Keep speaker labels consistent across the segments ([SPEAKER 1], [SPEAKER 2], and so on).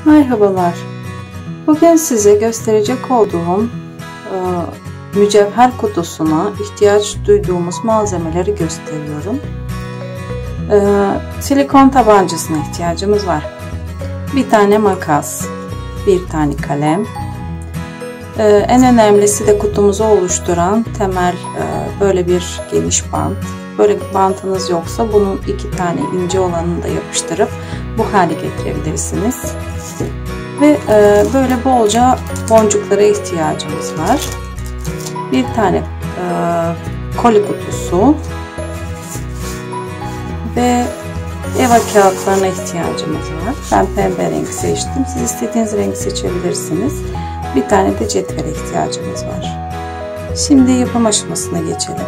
[SPEAKER 1] Merhabalar. Bugün size gösterecek olduğum mücevher kutusuna ihtiyaç duyduğumuz malzemeleri gösteriyorum. Silikon tabancasına ihtiyacımız var. Bir tane makas, bir tane kalem. En önemlisi de kutumuzu oluşturan temel böyle bir geniş bant. Böyle bir bantınız yoksa bunun iki tane ince olanını da yapıştırıp bu hale getirebilirsiniz. Ve böyle bolca boncuklara ihtiyacımız var. Bir tane koli kutusu ve eva kağıtlarına ihtiyacımız var. Ben pembe renk seçtim. Siz istediğiniz rengi seçebilirsiniz. Bir tane de cetvele ihtiyacımız var. Şimdi yapım aşamasına geçelim.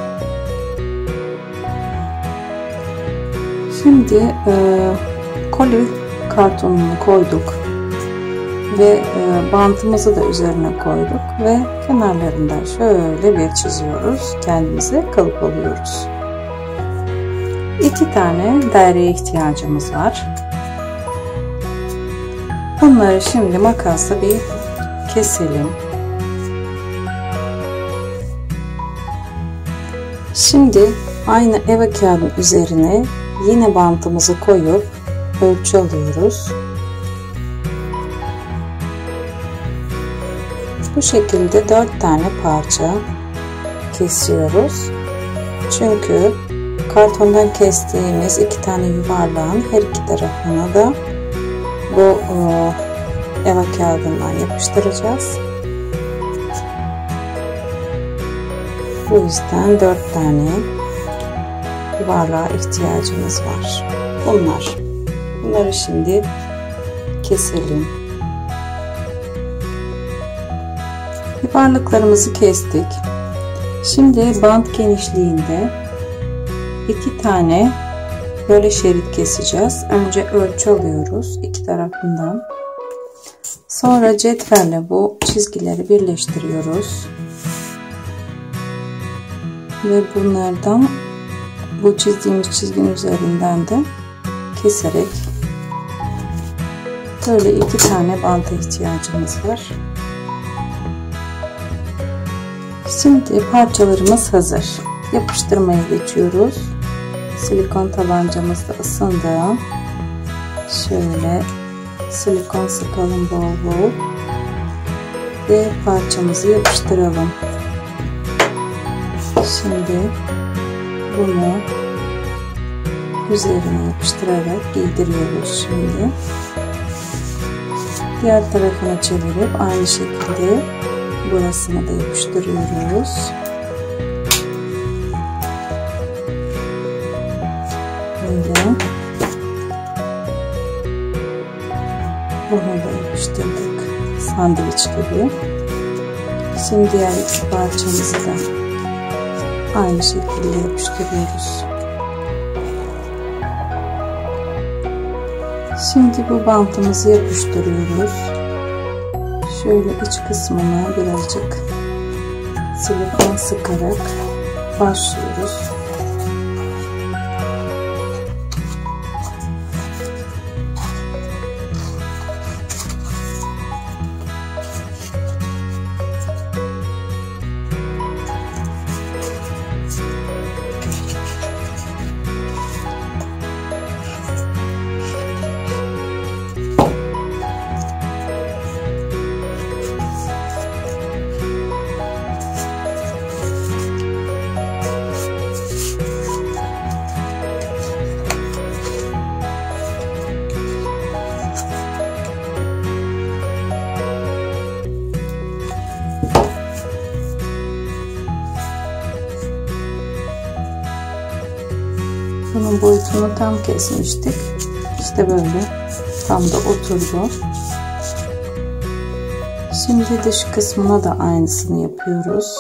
[SPEAKER 1] Şimdi koli kartonunu koyduk ve bantımızı da üzerine koyduk ve kenarlarından şöyle bir çiziyoruz. Kendimize kalıp alıyoruz. 2 tane daireye ihtiyacımız var. Bunları şimdi makasla bir keselim. Şimdi aynı eva kağıdının üzerine yine bantımızı koyup ölçü alıyoruz. Bu şekilde 4 tane parça kesiyoruz. Çünkü kartondan kestiğimiz 2 tane yuvarlağın her iki tarafına da bu eva kağıdından yapıştıracağız. Bu yüzden 4 tane yuvarlığa ihtiyacımız var. Bunları şimdi keselim. Yuvarlıklarımızı kestik. Şimdi bant genişliğinde 2 tane böyle şerit keseceğiz. Önce ölçü alıyoruz iki tarafından. Sonra cetvelle bu çizgileri birleştiriyoruz. Ve bunlardan bu çizdiğimiz çizginin üzerinden de keserek böyle 2 tane banta ihtiyacımız var. Şimdi parçalarımız hazır. Yapıştırmaya geçiyoruz. Silikon tabancamız da ısındı. Şöyle silikon sıkalım bol bol ve parçamızı yapıştıralım. Şimdi bunu üzerine yapıştırarak giydiriyoruz şimdi. Diğer tarafına çevirip aynı şekilde burasına da yapıştırıyoruz. Böyle. Bunu da yapıştırdık. Sandviç gibi. Şimdi diğer iki parçamızı da aynı şekilde yapıştırıyoruz. Şimdi bu bantımızı yapıştırıyoruz. Şöyle iç kısmına birazcık silikon sıkarak başlıyoruz. Bunun boyutunu tam kesmiştik. İşte böyle tam da oturdu. Şimdi dış kısmına da aynısını yapıyoruz.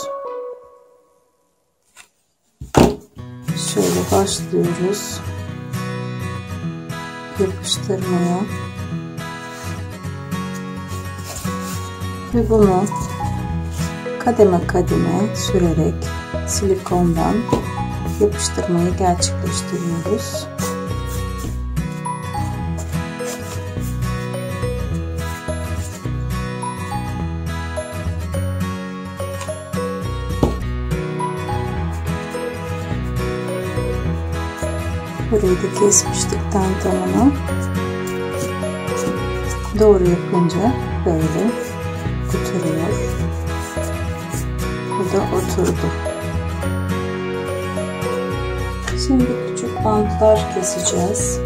[SPEAKER 1] Şöyle başlıyoruz yapıştırmaya ve bunu kademe kademe sürerek silikondan yapıştırmayı gerçekleştiriyoruz. Burayı da kesmiştik tamamını. Doğru yapınca böyle oturuyor. Bu da oturdu. Şimdi küçük bantlar keseceğiz.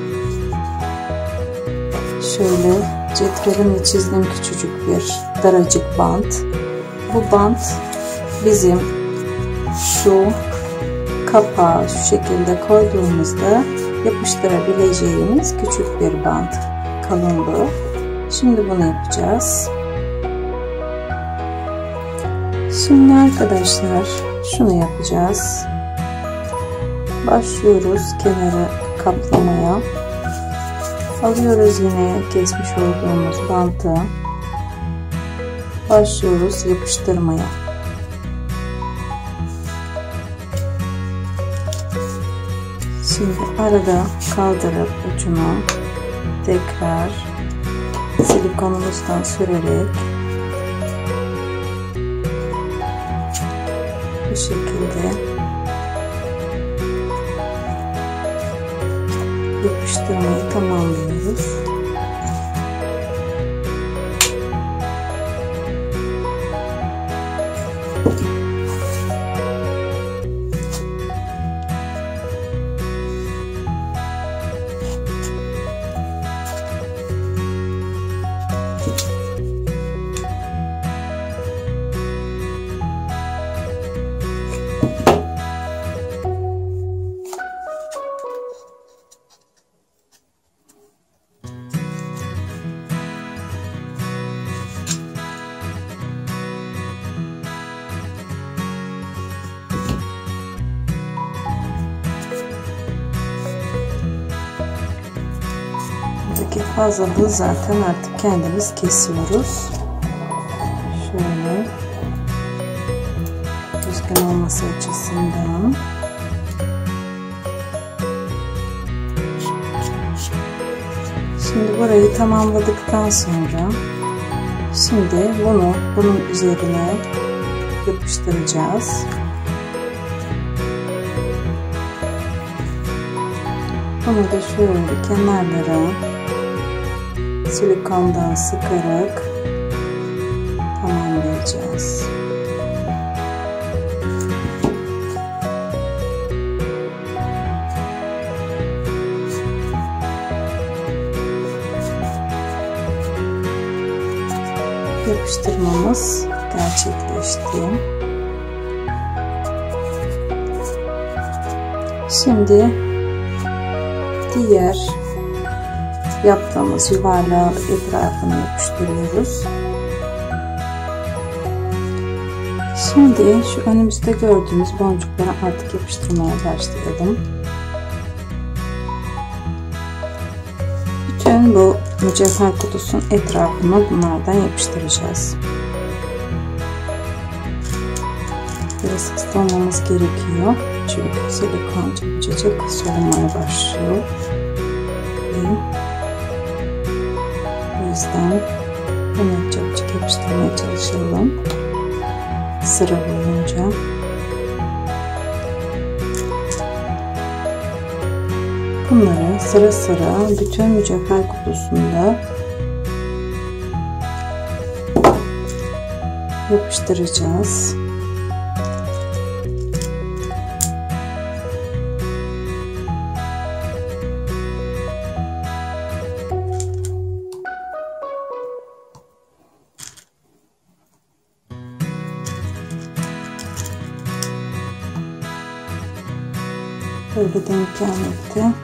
[SPEAKER 1] Şöyle cetvelimle çizdiğim küçücük bir daracık bant. Bu bant bizim şu kapağı şu şekilde koyduğumuzda yapıştırabileceğimiz küçük bir bant kalınlığı. Şimdi bunu yapacağız. Şimdi arkadaşlar şunu yapacağız. Başlıyoruz kenara kaplamaya. Alıyoruz yine kesmiş olduğumuz bantı. Başlıyoruz yapıştırmaya. Şimdi arada kaldırıp ucunu tekrar silikonumuzdan sürerek bu şekilde yapıştırmayı tamamlıyoruz. Fazlalığı zaten artık kendimiz kesiyoruz. Şöyle düzgün olması açısından. Şimdi burayı tamamladıktan sonra şimdi bunun üzerine yapıştıracağız. Bunu da şöyle kenarlara silikondan sıkarak tamamlayacağız. Yapıştırmamız gerçekleşti. Şimdi diğer yaptığımız yuvarlağı etrafını yapıştırıyoruz. Şimdi şu önümüzde gördüğümüz boncukları artık yapıştırmaya başlayalım. Bütün bu mücevher kutusunun etrafını bunlardan yapıştıracağız. Biraz hızlı olmamız gerekiyor. Çünkü silikon çabucacık solumaya başlıyor. O yüzden bunu çabucak yapıştırmaya çalışalım. Sıra boyunca. Bunları sıra sıra bütün mücevher kutusunda yapıştıracağız. Böyle denk gelmekte.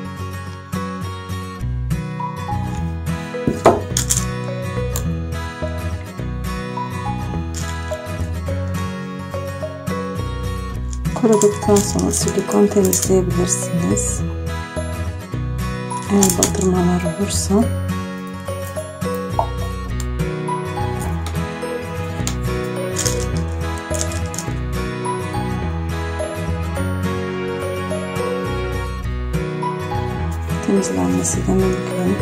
[SPEAKER 1] Kuruduktan sonra silikon temizleyebilirsiniz. Eğer batırmalar olursa. Temizlenmesi de mümkün.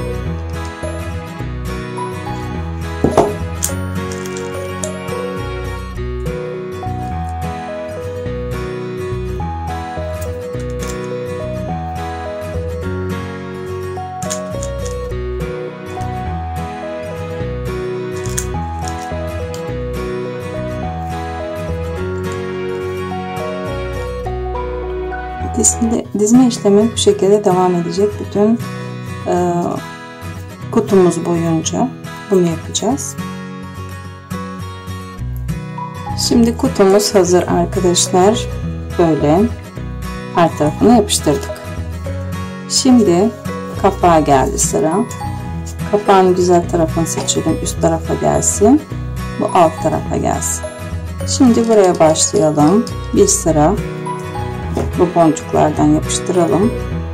[SPEAKER 1] Dizme işlemi bu şekilde devam edecek. Bütün kutumuz boyunca bunu yapacağız. Şimdi kutumuz hazır arkadaşlar. Böyle her tarafını yapıştırdık. Şimdi kapağa geldi sıra. Kapağın güzel tarafını seçelim. Üst tarafa gelsin. Bu alt tarafa gelsin. Şimdi buraya başlayalım. Bir sıra bu boncuklardan yapıştıralım.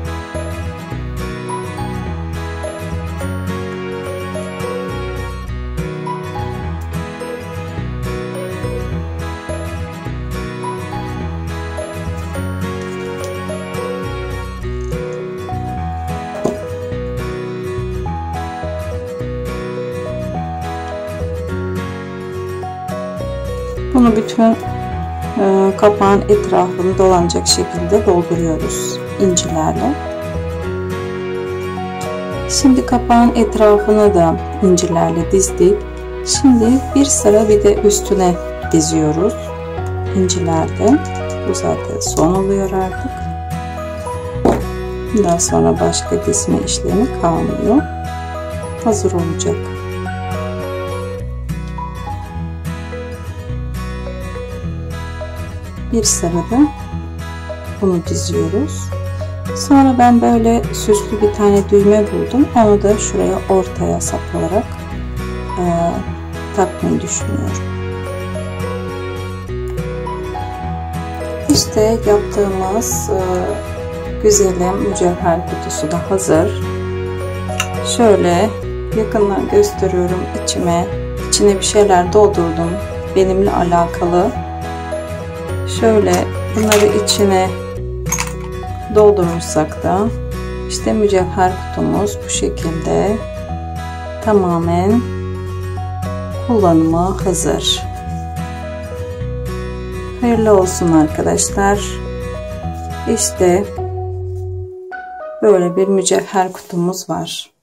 [SPEAKER 1] Bunu bütün kapağın etrafını dolanacak şekilde dolduruyoruz incilerle. Şimdi kapağın etrafını da incilerle dizdik. Şimdi bir sıra bir de üstüne diziyoruz incilerle. Bu zaten son oluyor artık. Daha sonra başka dizme işlemi kalmıyor. Hazır olacak. Bir sırada bunu diziyoruz. Sonra ben böyle süslü bir tane düğme buldum. Onu da şuraya ortaya saplayarak takmayı düşünüyorum. İşte yaptığımız güzelim mücevher kutusu da hazır. Şöyle yakından gösteriyorum içine bir şeyler doldurdum. Benimle alakalı. Şöyle bunları içine doldurursak da işte mücevher kutumuz bu şekilde tamamen kullanıma hazır. Hayırlı olsun arkadaşlar. İşte böyle bir mücevher kutumuz var.